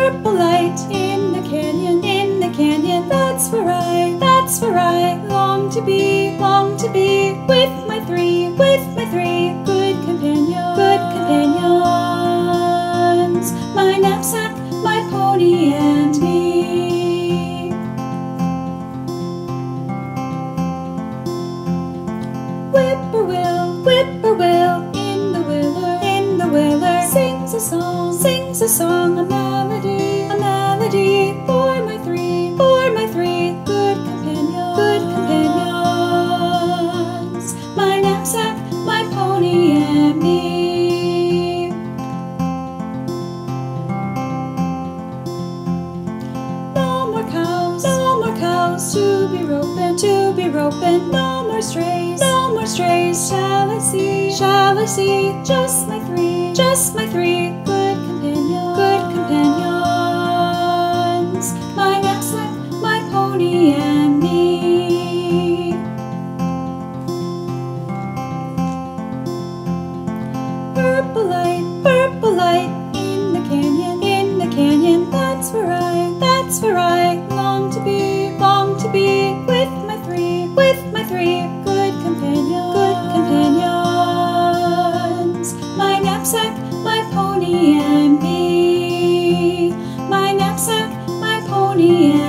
Purple light in the canyon, that's where I long to be, with my three good companions, my knapsack, my pony, and me. Whippoorwill, in the willer, sings a song, a melody, for my three good companions, my knapsack, my pony, and me. No more cows to be roping, no more strays, shall I see, just my three good companions, my knapsack, my pony, and me. Purple light in the canyon, that's where I long to be, with my three good companions, my knapsack, my pony, and me, my knapsack, my pony, and